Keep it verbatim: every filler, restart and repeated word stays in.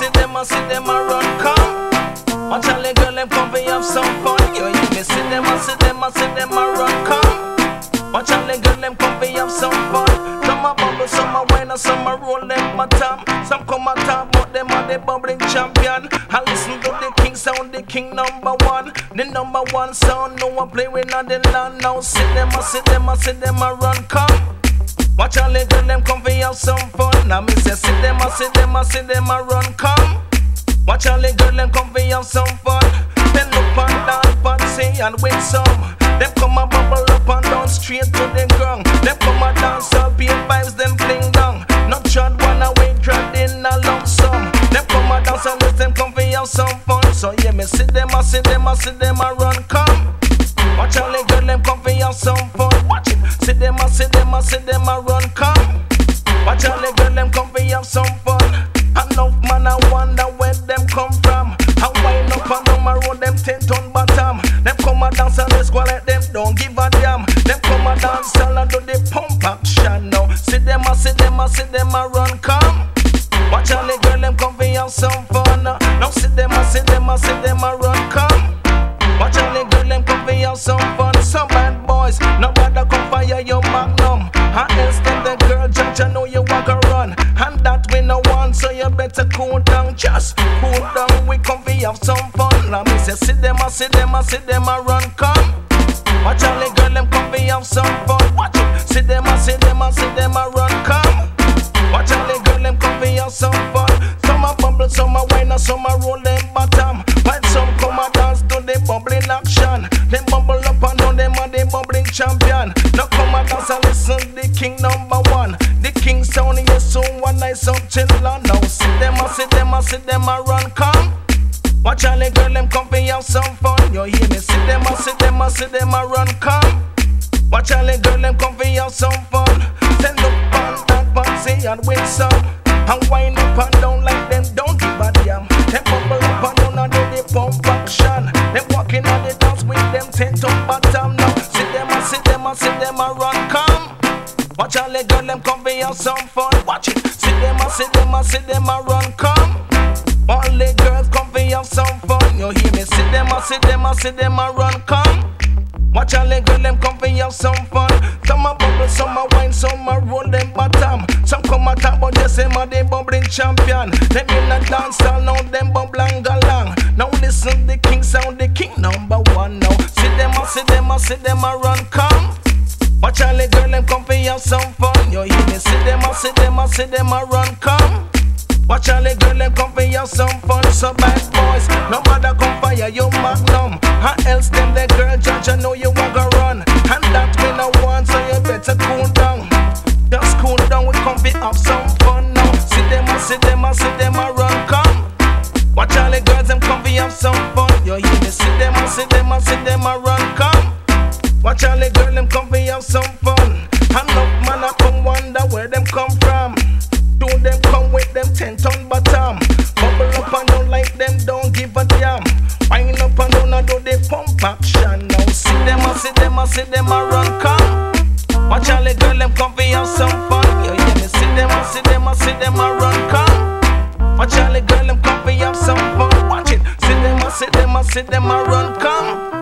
see them, I see them a run come. Watch all the girl them come fi have some fun. You hear me? See them, I see them, I see them a run come. Watch all the girl them come fi have some fun. Some a bubble, some a wine, and some a roll them bottom. Some come a talk but them are the bubbling champion. I listen to the king sound, the king number one. The number one sound, no one play with on the land. Now see them, I see them, I see them a run come. Watch all the girl them come fi have some fun. Now me say see them, I see them, I see them a run come. Watch all the girl them come fi have some fun. Then look and dance, party and win some. Them come a bubble up and down straight to the ground. Them come a dance up, beat vibes them fling down. Not shot one away, dragged in a lump sum. Them come a dance and let them come fi have some fun. So yeah, me see them, I see them, I see them a run come. Watch all the girl them come fi have some fun. Watch it, see them, I see them, I see them a run come. Watch all the girl them come fi have some fun. Enough man I wonder where them come from. I wind up and down my road them ten ton bottom. Them come a dance and they squall like them don't give a damn. Them come a dance and do the pump action now. See them, I see them, I see them a run come. Watch all the girl them come fi have some fun. Now see them, I see them, I see them a run come. Watch all the girl them come fi have some fun. Some bad boys, nobody come fire your magnum. And else them the girl judge, I know you walk a run. And that we no want, so you better cool down. Just cool down, we come fi have some fun. Now me say see them, I see them, I see them a run come. Watch all the girl them come fi have some fun. Watch it, see them, I see them, I see them a run come. Watch all the girl them come fi have some fun. Some a bubble, some a wine, and some a roll them bottom. While some come a dance to the bubbling action. Them bubble up and down, them are the bubbling champion. Now come a dance and listen the king number one. The king sound yes so one night some chillin'. Now see them, I see them, I see them a run come. Watch all the girl them come fi have some fun. You hear me? See them, I see them, I see them a run come. Watch all the girl them come fi have some fun. Then look on that party and win some. And wind up and down like them don't give a damn. Them bubble up and down and do the pump action. Them walking on the dance with them ten ton bottom. Now see them, I see them, I see them a run come. Watch all the girl them come fi have some fun. Watch it, see them, I see them, I see them a run come. All the girls come fi have some fun. You hear me? See them, I see them, I see them a run come. Watch all the girl them come fi have some fun. Some a bubble, some a wine, some a roll them bottom. Some come a talk but they say ma the bubbling champion. Them in a dance hall now them bubble and galang. Now listen the king sound, the king number one now. See them, I see them, I see them a run come. Watch all the girl them come fi have some fun. You hear me? See them, I see them, I see them a run come. Watch all the girl them come fi have some fun. So bad boys, nobody come fire your magnum. And else them the girl judge, I know you want to run. And that we no want, so you better cool down. Just cool down, we come fi have some fun now. See them, I see them, I see them a run come. Watch all the girls them come fi have some fun. You hear me? See them, I see them, I see them a run come. Watch all the girl them come fi have some fun. And look man I come wonder where them come from. Do them come with them ten ton bottom. Bubble up and down like them don't give a damn. Wind up and down and do the pump action. Now see them, I see them, I see them a run come. Watch all the girl them come fi have some fun. You hear me? See them, I see them, I see them a run come. Watch all the girl them come fi have some fun. Watch it, see them, I see them, I see them a run come.